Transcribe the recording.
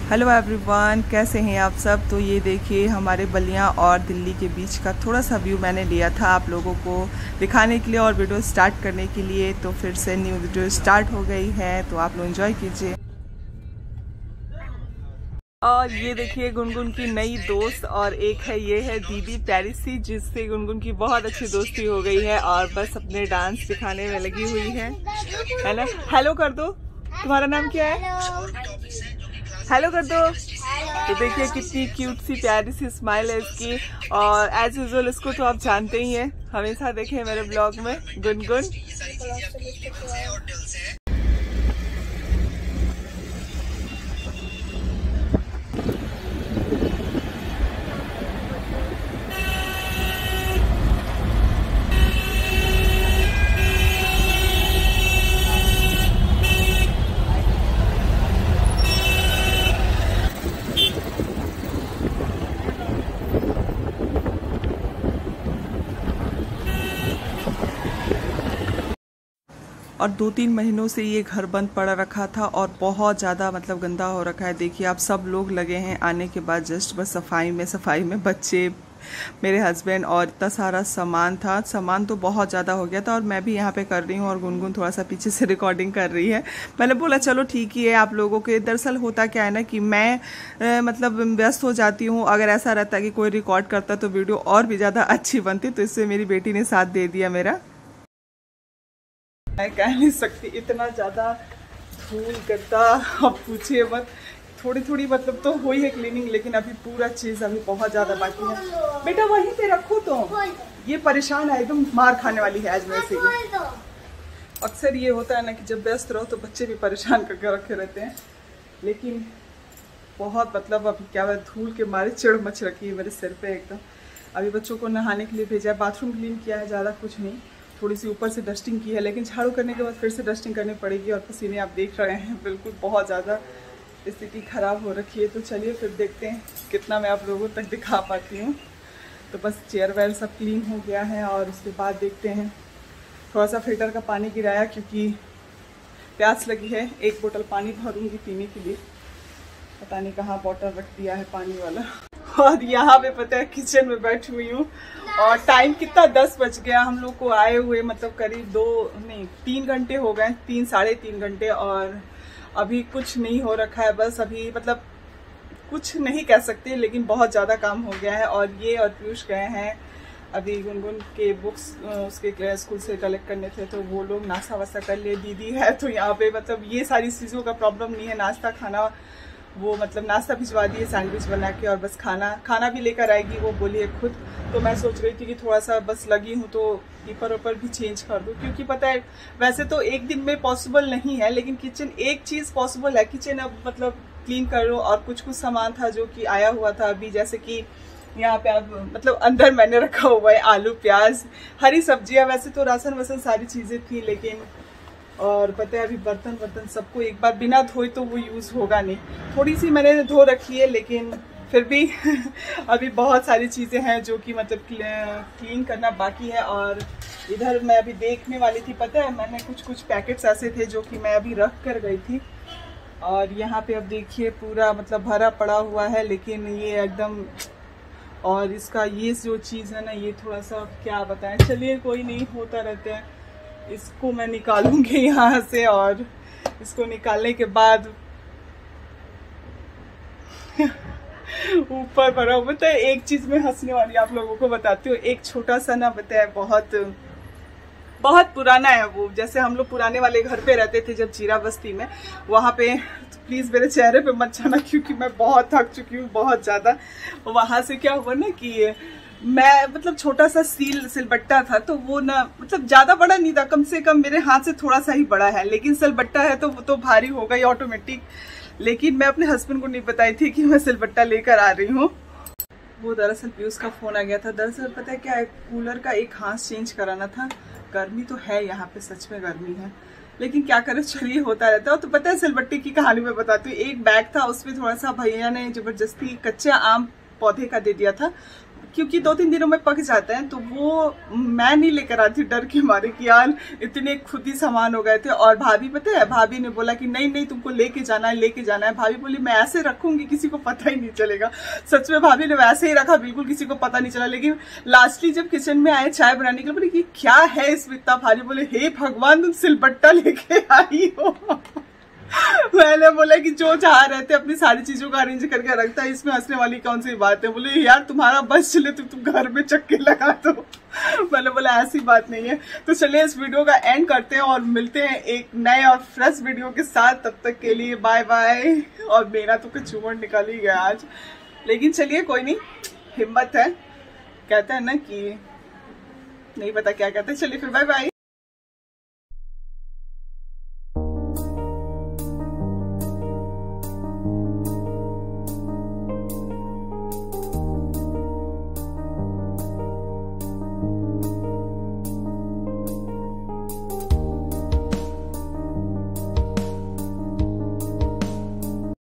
Hello everyone, कैसे हैं आप सब। तो ये देखिए हमारे बलिया और दिल्ली के बीच का थोड़ा सा व्यू मैंने लिया था आप लोगों को दिखाने के लिए और वीडियो स्टार्ट करने के लिए। तो फिर से न्यू वीडियो स्टार्ट हो गई है, तो आप लोग एंजॉय कीजिए। और ये देखिए गुनगुन की नई दोस्त, और एक है ये है दीदी प्यारी सी, जिससे गुनगुन की बहुत अच्छी दोस्ती हो गई है और बस अपने डांस दिखाने में लगी हुई है ना। हेलो कर दो, तुम्हारा नाम क्या है? हेलो कर दो। तो देखिए कितनी क्यूट सी प्यारी सी स्माइल है इसकी। और एज यूजुअल इसको तो आप जानते ही हैं, हमेशा देखें मेरे ब्लॉग में गुनगुन। और 2-3 महीनों से ये घर बंद पड़ा रखा था और बहुत ज़्यादा मतलब गंदा हो रखा है। देखिए आप सब लोग लगे हैं आने के बाद जस्ट बस सफाई में बच्चे, मेरे हस्बैंड, और इतना सारा सामान तो बहुत ज़्यादा हो गया था। और मैं भी यहाँ पे कर रही हूँ और गुनगुन थोड़ा सा पीछे से रिकॉर्डिंग कर रही है। मैंने बोला चलो ठीक ही है आप लोगों के। दरअसल होता क्या है ना कि मैं मतलब व्यस्त हो जाती हूँ। अगर ऐसा रहता है कि कोई रिकॉर्ड करता तो वीडियो और भी ज़्यादा अच्छी बनती, तो इससे मेरी बेटी ने साथ दे दिया मेरा। मैं कह नहीं सकती, इतना ज़्यादा धूल गद्दा अब पूछिए मत। थोड़ी मतलब तो हुई है क्लीनिंग, लेकिन अभी पूरा चीज़ अभी बहुत ज़्यादा बाकी है। बेटा वहीं पे रखो, तो ये परेशान है एकदम, मार खाने वाली है आज मेरे से। अक्सर ये होता है ना कि जब व्यस्त रहो तो बच्चे भी परेशान करके रखे रहते हैं। लेकिन बहुत मतलब अभी क्या है, धूल के मारे चिड़ मच रखी है मेरे सिर पे एकदम। अभी बच्चों को नहाने के लिए भेजा है, बाथरूम क्लीन किया है, ज़्यादा कुछ नहीं, थोड़ी सी ऊपर से डस्टिंग की है। लेकिन झाड़ू करने के बाद फिर से डस्टिंग करनी पड़ेगी। और पसीने आप देख रहे हैं, बिल्कुल बहुत ज़्यादा स्थिति ख़राब हो रखी है। तो चलिए फिर देखते हैं कितना मैं आप लोगों तक दिखा पाती हूँ। तो बस चेयर वेयर सब क्लीन हो गया है और उसके बाद देखते हैं। थोड़ा सा फिल्टर का पानी गिराया क्योंकि प्यास लगी है। 1 बोतल पानी भरूँगी पीने के लिए, पता नहीं कहाँ बॉटल रख दिया है पानी वाला। और यहाँ पे पता है किचन में बैठी हुई हूँ और टाइम कितना 10 बज गया। हम लोग को आए हुए मतलब करीब 3 घंटे हो गए, 3 साढ़े 3 घंटे, और अभी कुछ नहीं हो रखा है। बस अभी मतलब कुछ नहीं कह सकते, लेकिन बहुत ज़्यादा काम हो गया है। और ये और पीयूष गए हैं अभी गुनगुन के बुक्स उसके स्कूल से कलेक्ट करने थे, तो वो लोग नाश्ता वास्ता कर लिए। दीदी है तो यहाँ पे मतलब ये सारी चीज़ों का प्रॉब्लम नहीं है, नाश्ता खाना वो मतलब नाश्ता भिजवा दिए सैंडविच बना के, और बस खाना भी लेकर आएगी वो बोली है खुद। तो मैं सोच रही थी कि थोड़ा सा बस लगी हूँ तो कीपर ऊपर भी चेंज कर दूँ, क्योंकि पता है वैसे तो एक दिन में पॉसिबल नहीं है, लेकिन किचन एक चीज़ पॉसिबल है। किचन अब मतलब क्लीन कर लो। और कुछ सामान था जो कि आया हुआ था अभी, जैसे कि यहाँ पे अब मतलब अंदर मैंने रखा हुआ है आलू प्याज हरी सब्जियाँ। वैसे तो राशन वसन सारी चीज़ें थी, लेकिन और पता है अभी बर्तन सबको एक बार बिना धोए तो वो यूज़ होगा नहीं। थोड़ी सी मैंने धो रखी है, लेकिन फिर भी अभी बहुत सारी चीज़ें हैं जो कि मतलब क्लीन करना बाकी है। और इधर मैं अभी देखने वाली थी, पता है मैंने कुछ पैकेट्स ऐसे थे जो कि मैं अभी रख कर गई थी। और यहाँ पे अब देखिए पूरा मतलब भरा पड़ा हुआ है, लेकिन ये एकदम, और इसका ये जो चीज़ है ना, ये थोड़ा सा क्या बताएं। चलिए कोई नहीं, होता रहता है। इसको मैं निकालूंगी यहाँ से, और इसको निकालने के बाद ऊपर भरा हुआ। बताए एक चीज में हंसने वाली आप लोगों को बताती हूँ। एक छोटा सा ना बताया, बहुत पुराना है वो, जैसे हम लोग पुराने वाले घर पे रहते थे जब जीरा बस्ती में, वहाँ पे। तो प्लीज मेरे चेहरे पे मत जाना क्योंकि मैं बहुत थक चुकी हूँ बहुत ज्यादा। वहां से क्या हुआ ना कि मैं मतलब छोटा सा सिलबट्टा था, तो वो ना मतलब ज्यादा बड़ा नहीं था, कम से कम मेरे हाथ से थोड़ा सा ही बड़ा है, लेकिन सिलबट्टा है तो वो तो भारी होगा ही ऑटोमेटिक। लेकिन मैं अपने हस्बैंड को नहीं बताई थी कि मैं सिलबट्टा लेकर आ रही हूँ। वो दरअसल पीयूष का फोन आ गया था। दरअसल पता है क्या है, कूलर का एक हाथ चेंज कराना था। गर्मी तो है यहाँ पे, सच में गर्मी है, लेकिन क्या करें, चलिए होता रहता है। तो पता है सिलबट्टे की कहानी मैं बताती हूँ। एक बैग था, उसमें थोड़ा सा भैया ने जबरदस्ती कच्चा आम पौधे का दे दिया था, क्योंकि 2-3 दिनों में पक जाते हैं, तो वो मैं नहीं लेकर आती डर के मारे कि यार इतने खुद ही सामान हो गए थे। और भाभी पता है, भाभी ने बोला कि नहीं नहीं तुमको लेके जाना है, लेके जाना है। भाभी बोली मैं ऐसे रखूंगी किसी को पता ही नहीं चलेगा। सच में भाभी ने वैसे ही रखा, बिल्कुल किसी को पता नहीं चला। लेकिन लास्टली जब किचन में आए चाय बनाने के लिए, बोले कि क्या है इसमें इतना भारी, बोले हे भगवान तुम सिलबट्टा लेके आई हो। मैंने बोला कि जो जहाँ रहते अपनी सारी चीजों का अरेंज करके रखता है, इसमें हंसने वाली कौन सी बात है। बोले यार तुम्हारा बस चले तो तुम घर में चक्के लगा दो। मैंने बोला ऐसी बात नहीं है। तो चलिए इस वीडियो का एंड करते हैं और मिलते हैं एक नए और फ्रेश वीडियो के साथ। तब तक के लिए बाय बाय। और मेरा तो कुछ चूमड़ निकल ही गया आज, लेकिन चलिए कोई नहीं, हिम्मत है। कहते हैं ना कि नहीं पता क्या कहते हैं। चलिए फिर बाय बाय।